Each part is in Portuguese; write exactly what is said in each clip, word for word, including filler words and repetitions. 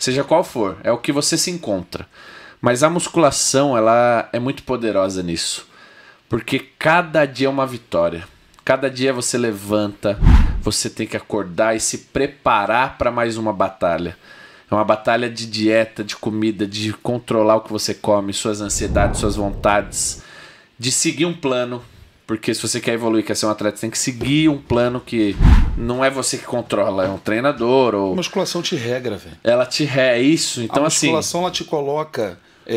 seja qual for, é o que você se encontra. Mas a musculação, ela é muito poderosa nisso. Porque cada dia é uma vitória. Cada dia você levanta, você tem que acordar e se preparar para mais uma batalha. É uma batalha de dieta, de comida, de controlar o que você come, suas ansiedades, suas vontades, de seguir um plano. Porque se você quer evoluir, quer ser um atleta, você tem que seguir um plano que não é você que controla, é um treinador. Ou... A musculação te regra, velho. Ela te regra, é isso. Então, a musculação assim, ela te coloca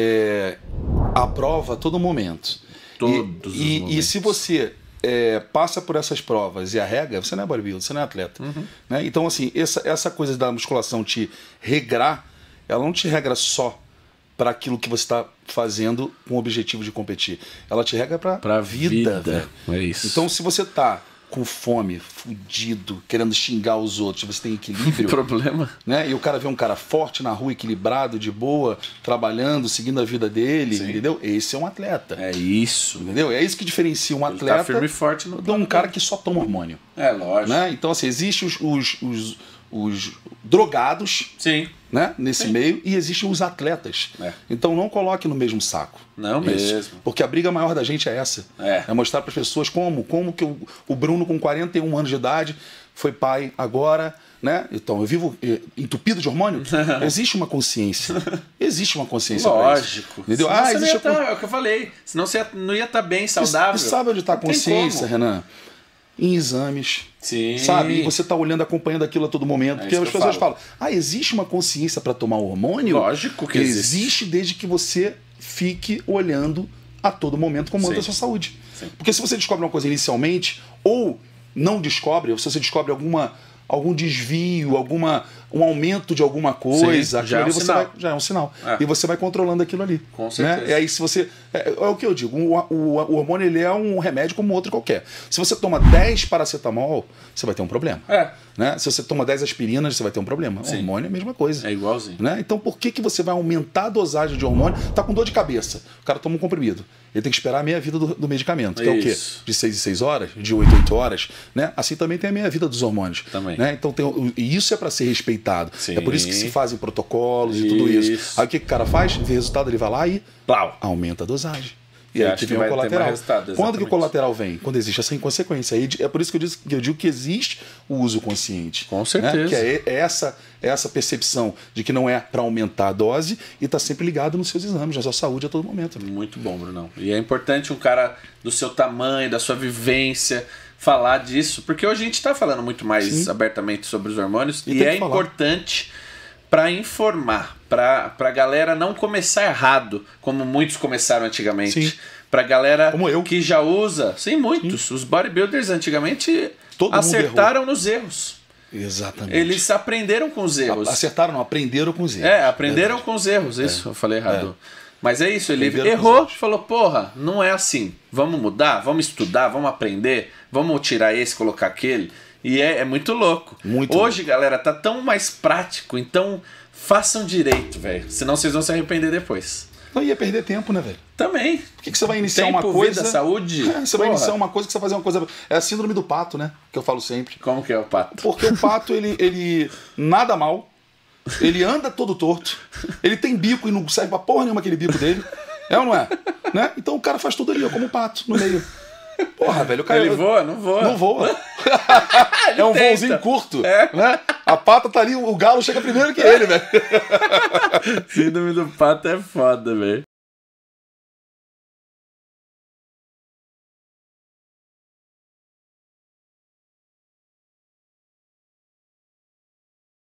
é, à prova a todo momento. Todos e, os e, momentos. E se você é, passa por essas provas e arrega, você não é bodybuilder, você não é atleta. Uhum. Né? Então, assim, essa, essa coisa da musculação te regrar, ela não te regra só para aquilo que você está fazendo com o objetivo de competir. Ela te regra para a vida. vida. É isso. Então, se você tá com fome, fudido, querendo xingar os outros, você tem equilíbrio. Problema. Né? E o cara vê um cara forte na rua, equilibrado, de boa, trabalhando, seguindo a vida dele, Sim. entendeu? Esse é um atleta. É isso. Entendeu? É isso que diferencia um Ele atleta tá firme e forte no de um cara que só toma hormônio. É, lógico. Né? Então, assim, existem os, os, os, os drogados Sim. Né? nesse Sim. meio e existem os atletas. É. Então, não coloque no mesmo saco. Não Isso. mesmo. Porque a briga maior da gente é essa. É, é mostrar para as pessoas como, como que o, o Bruno, com quarenta e um anos de idade, foi pai agora, né? Então, eu vivo eh, entupido de hormônio. Existe uma consciência. Existe uma consciência. Lógico. Entendeu? Senão Ah, você existe não ia a... tá, é o que eu falei. Senão você não ia estar tá bem, saudável. E, e sabe onde está a consciência, como. Renan? Em exames. Sim. Sabe? E você está olhando, acompanhando aquilo a todo momento. É porque as pessoas falam, ah, existe uma consciência para tomar hormônio? Lógico que existe. Existe desde que você fique olhando a todo momento como anda a sua saúde. Sim. Porque se você descobre uma coisa inicialmente, ou não descobre, ou se você descobre alguma, algum desvio, alguma, um aumento de alguma coisa, Sim, já, é um você sinal. vai, já é um sinal. É. E você vai controlando aquilo ali. Com certeza. Né? E aí se você... É, é o que eu digo, o, o, o hormônio ele é um remédio como outro qualquer. Se você toma dez paracetamol, você vai ter um problema. É. Né? Se você toma dez aspirinas, você vai ter um problema. Sim. O hormônio é a mesma coisa. É igualzinho. Né? Então por que, que você vai aumentar a dosagem de hormônio? Tá com dor de cabeça. O cara toma um comprimido. Ele tem que esperar a meia vida do, do medicamento. Que é o quê? De seis em seis horas? De oito em oito horas? Né? Assim também tem a meia vida dos hormônios. Também. Né? Então tem, e isso é para ser respeitado. Sim. É por isso que se fazem protocolos isso. e tudo isso. Aí o que, que o cara faz? Vê resultado, ele vai lá e Plau. aumenta a dosagem. E Eu aí acho que que vem vai o ter colateral. mais resultado, Quando que o exatamente. colateral vem? Quando existe essa inconsequência. Aí é por isso que eu, digo, que eu digo que existe o uso consciente. Com certeza. Né? Que é essa, essa percepção de que não é para aumentar a dose e está sempre ligado nos seus exames, na sua saúde a todo momento. Né? Muito bom, Brunão. E é importante um cara do seu tamanho, da sua vivência, falar disso, porque hoje a gente está falando muito mais Sim. abertamente sobre os hormônios e, e é importante para informar, para a galera não começar errado, como muitos começaram antigamente. Sim. Pra galera como eu. que já usa, sim, muitos. Sim. Os bodybuilders antigamente Todo acertaram nos erros. Exatamente. Eles aprenderam com os erros. Acertaram, não, aprenderam com os erros. É, aprenderam Verdade. com os erros. Isso, é. eu falei errado. É. Mas é isso, ele aprenderam errou, falou, porra, não é assim. Vamos mudar, vamos estudar, vamos aprender, vamos tirar esse, colocar aquele. E é, é muito louco. Muito Hoje, louco. galera, tá tão mais prático, então façam direito, velho. Senão vocês vão se arrepender depois. Não ia perder tempo, né, velho? Também. Por que, que você vai iniciar tempo, uma coisa... vida, saúde? É, você Porra. vai iniciar uma coisa que você vai fazer uma coisa... É a síndrome do pato, né? Que eu falo sempre. Como que é o pato? Porque o pato, ele, ele nada mal, ele anda todo torto, ele tem bico e não serve pra porra nenhuma aquele bico dele. É ou não é? Né? Então o cara faz tudo ali, ó, como um pato, no meio. Porra, velho, o cara... Ele voa? Não voa. Não voa. É um tenta. voozinho curto. É. Né? A pata tá ali, o galo chega primeiro que ele, velho. Síndrome do pato é foda, velho.